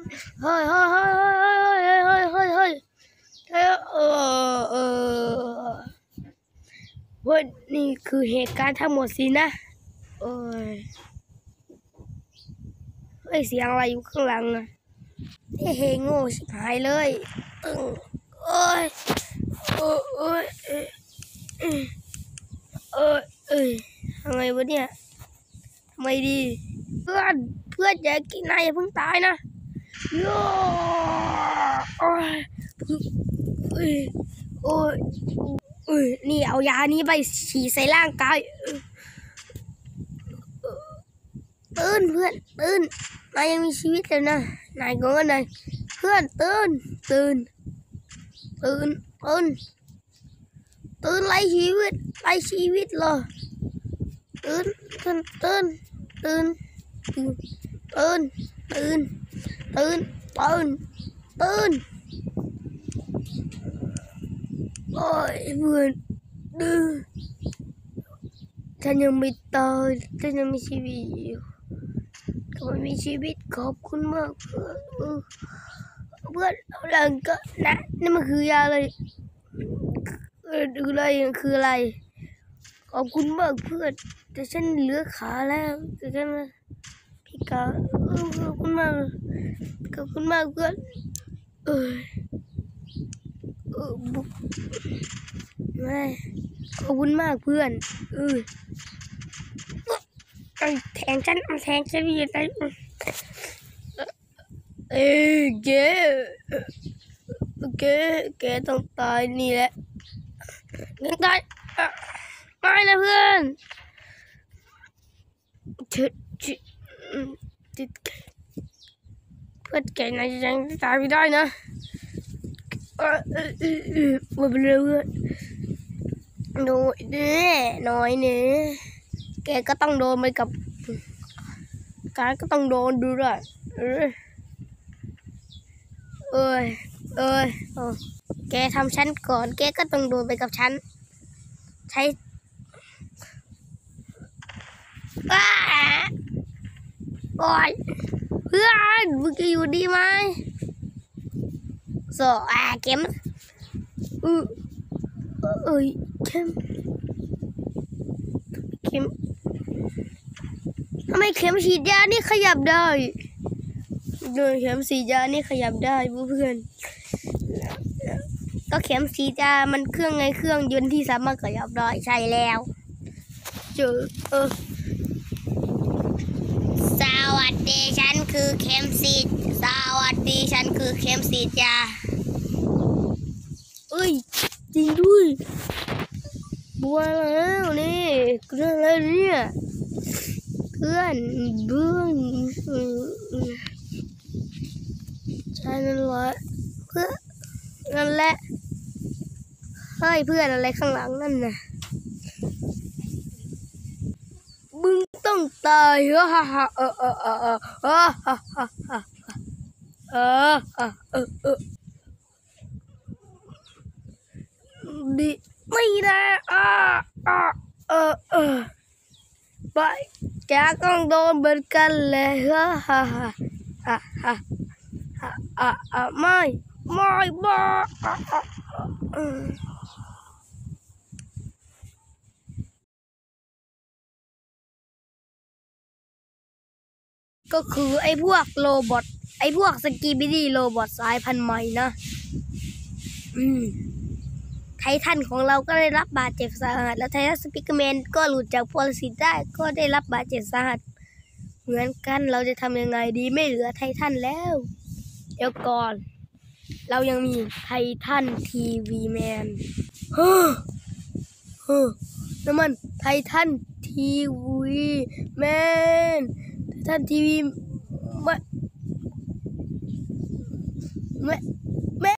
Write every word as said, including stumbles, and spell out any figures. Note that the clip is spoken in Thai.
เฮ้ยเฮ้ยเฮ้ยเฮ้ยเฮ้ยเฮ้ยเฮ้ยเออเออว่านี่คือเหตุการณ์ทั้งหมดสินะโอ้ยเฮ้ยเสียงอะไรอยู่ข้างหลังอะเฮ้ยโง่ชิบหายเลยตึงโอ้ยโอ้ยโอ้ยเอ้ยเอ้ยเอ้ยทำไงวะเนี่ยทำไมดีเพื่อนเพื่อนอย่ากินนายอย่าเพิ่งตายนะโย่โอ้ยโอ้ยโอ้ยโอ้ยนี่เอายานี้ไปฉีดใส่ร่างกายตื่นเพื่อนตื่นนายยังมีชีวิตเลยนะนายงงนายเพื่อนตื่นตื่นตื่นตื่นตื่นไล่ชีวิตไล่ชีวิตเหรอตื่นตื่นตื่นตื่นตื่นตื่นตื่นตื่นตื่นโอ้ยเพื่อนดื้อฉันยังไม่ตายฉันยังมีชีวิตอยู่ก็ไม่มีชีวิตขอบคุณมากเพื่อนเพื่อนหลังก็นะนี่มันคือยาอะไรคืออะไรคืออะไรขอบคุณมากเพื่อนแต่ฉันเหลือขาแล้วแต่ฉันพี่กาขอบคุณมากขอบคุณมากเพื่อนเออเออบุกไม่ขอบคุณมากเพื่อนเออแทงฉันแทงฉันยังไงเอ้ยแกแกแกต้องตายนี่แหละงั้นตายไม่นะเพื่อนเชิดชิติดเพื่อนแกนายยังตายไม่ได้นะเออเออเออเออมาเป็นเรื่องน้อยเน่น้อยเน่แกก็ต้องโดนไปกับการก็ต้องโดนดูด้วยเออเอ้ยเอ้ยแกทำฉันก่อนแกก็ต้องโดนไปกับฉันใช้อ้าโอ้ยเพื่อนมึงจะอยู่ดีไหมโซ่อาเข็มอือเอ้ยเข็มเข็มทำไมเข็มฉีดยานี่ขยับได้โดยเข็มฉีดยานี่ขยับได้เพื่อนก็เข็มฉีดยามันเครื่องไงเครื่องยนต์ที่สามารถขยับได้ใช่แล้วเจอเออสวัสดีฉันคือเข็มฉีดสวัสดีฉันคือเข็มฉีดยาเอ้ยจริงด้วยบัวแล้วนี่เรื่องอะไรเนี่ยเพื่อนเบื้องใช่นั่นแหละเพื่อนนั่นแหละเฮ้ยเพื่อนอะไรข้างหลังนั่นน่ะมึงต้องตายเฮ้อฮ่าฮ่าเออเออเออเออเออฮ่าฮ่าฮ่าเออเออเออเออดิไม่ได้อ่าอ่าเออเออไปแกต้องโดนเหมือนกันเลยฮ่าฮ่าฮ่าอ่ะฮ่าอ่ะอ่ะอ่ะไม่ไม่บ้าอ่ะอ่ะก็คือไอ้พวกโรบอทไอ้พวกสกีบิดี้โรบอทสายพันธุ์ใหม่นะอืมไททันของเราก็ได้รับบาดเจ็บสาหัสแล้วไททันสปิกเกอร์แมนก็หลุดจากพลสิทธิ์ได้ก็ได้รับบาดเจ็บสาหัสเหมือนกันเราจะทำยังไงดีไม่เหลือไททันแล้วเดี๋ยวก่อนเรายังมีไททันทีวีแมนเฮ้อเฮ้อนั่นมันไททันทีวีแมนไททันทีวีแมน